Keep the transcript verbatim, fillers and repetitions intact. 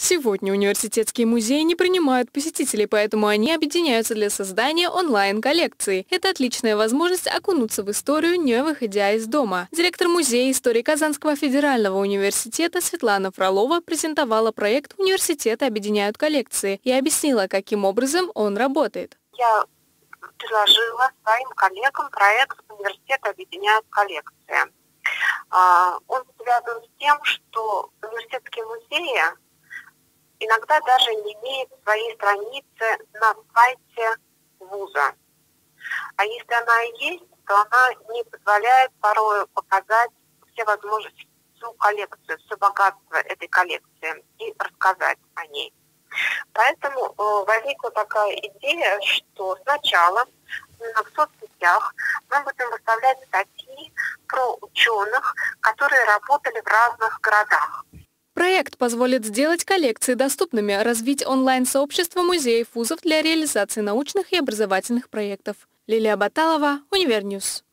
Сегодня университетские музеи не принимают посетителей, поэтому они объединяются для создания онлайн-коллекции. Это отличная возможность окунуться в историю, не выходя из дома. Директор музея истории Казанского федерального университета Светлана Фролова презентовала проект «Университеты объединяют коллекции» и объяснила, каким образом он работает. Я предложила своим коллегам проект «Университеты объединяют коллекции». Он связан с тем, что университетские музеи иногда даже не имеют своей страницы на сайте вуза. А если она и есть, то она не позволяет порой показать все возможности, всю коллекцию, все богатство этой коллекции и рассказать о ней. Поэтому э, возникла такая идея, что сначала в соцсетях мы будем выставлять статьи про ученых, которые работали в разных городах. Проект позволит сделать коллекции доступными, развить онлайн-сообщество музеев вузов для реализации научных и образовательных проектов. Лилия Баталова, Универньюз.